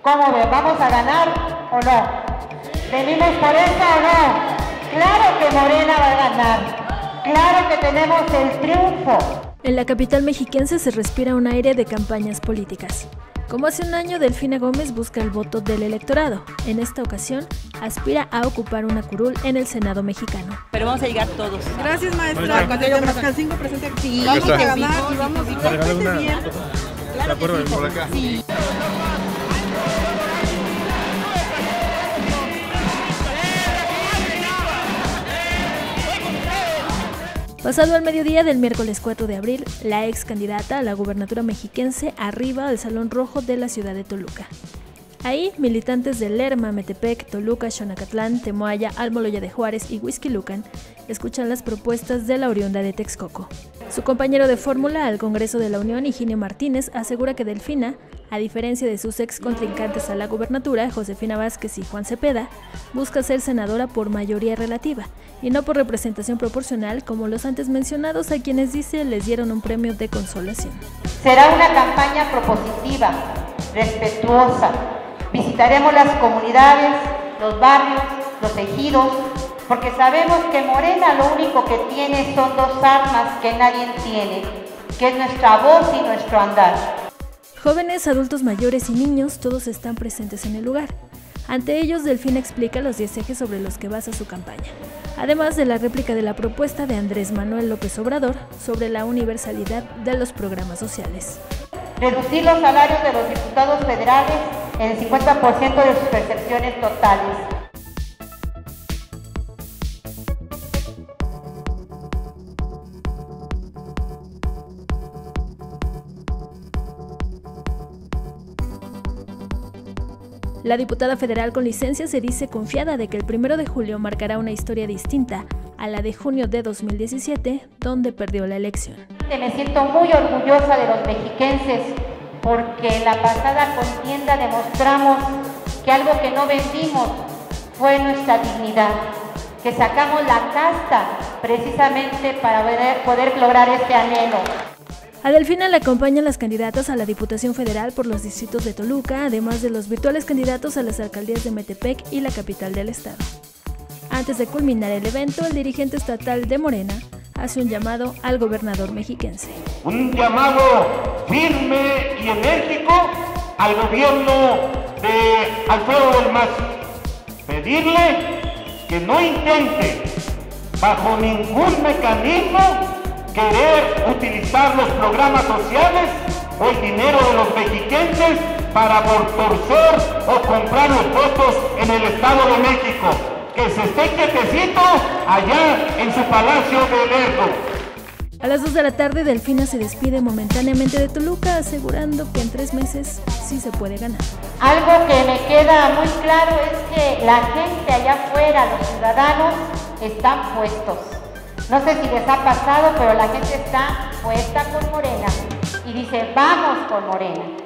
¿Cómo ven? ¿Vamos a ganar o no? ¿Venimos por eso o no? Claro que Morena va a ganar. Claro que tenemos el triunfo. En la capital mexiquense se respira un aire de campañas políticas. Como hace un año, Delfina Gómez busca el voto del electorado. En esta ocasión, aspira a ocupar una curul en el Senado mexicano. Pero vamos a llegar todos. Gracias, maestra. Cuando Mascalcingo presente aquí. Vamos a ganar y vamos a bien. Claro que sí, por acá. Sí. Pasado el mediodía del miércoles 4 de abril, la ex candidata a la gubernatura mexiquense arriba al Salón Rojo de la ciudad de Toluca. Ahí, militantes de Lerma, Metepec, Toluca, Xonacatlán, Temoaya, Almoloya de Juárez y Huixquilucan escuchan las propuestas de la oriunda de Texcoco. Su compañero de fórmula al Congreso de la Unión, Higinio Martínez, asegura que Delfina, a diferencia de sus ex contrincantes a la gubernatura, Josefina Vázquez y Juan Cepeda, busca ser senadora por mayoría relativa y no por representación proporcional como los antes mencionados, a quienes dice les dieron un premio de consolación. Será una campaña propositiva, respetuosa. Visitaremos las comunidades, los barrios, los ejidos, porque sabemos que Morena lo único que tiene son dos armas que nadie tiene, que es nuestra voz y nuestro andar. Jóvenes, adultos mayores y niños, todos están presentes en el lugar. Ante ellos, Delfina explica los 10 ejes sobre los que basa su campaña, además de la réplica de la propuesta de Andrés Manuel López Obrador sobre la universalidad de los programas sociales. Reducir los salarios de los diputados federales en el 50% de sus percepciones totales. La diputada federal con licencia se dice confiada de que el 1 de julio marcará una historia distinta a la de junio de 2017, donde perdió la elección. Me siento muy orgullosa de los mexiquenses porque en la pasada contienda demostramos que algo que no vendimos fue nuestra dignidad, que sacamos la casta precisamente para poder lograr este anhelo. A Delfina le acompañan las candidatas a la Diputación Federal por los distritos de Toluca, además de los virtuales candidatos a las alcaldías de Metepec y la capital del estado. Antes de culminar el evento, el dirigente estatal de Morena hace un llamado al gobernador mexiquense. Un llamado firme y enérgico al gobierno de Alfredo del Mazo. Pedirle que no intente, bajo ningún mecanismo, querer utilizar los programas sociales o el dinero de los mexiquenses para torcer o comprar los votos en el Estado de México. Que se esté quietecito allá en su Palacio de Lerdo. A las 2 de la tarde, Delfina se despide momentáneamente de Toluca, asegurando que en 3 meses sí se puede ganar. Algo que me queda muy claro es que la gente allá afuera, los ciudadanos, están puestos. No sé si les ha pasado, pero la gente está puesta con Morena y dice, vamos con Morena.